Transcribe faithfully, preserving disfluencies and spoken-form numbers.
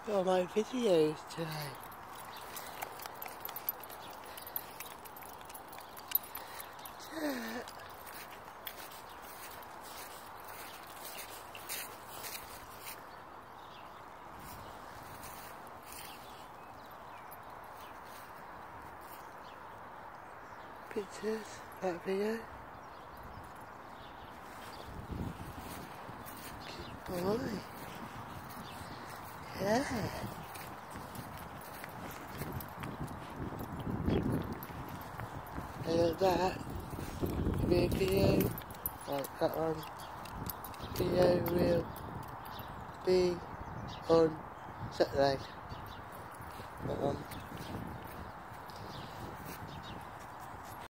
all my videos today. Pictures, that video. Good boy. Yeah. And like that, the video, like that one, video will be on Saturday. That one.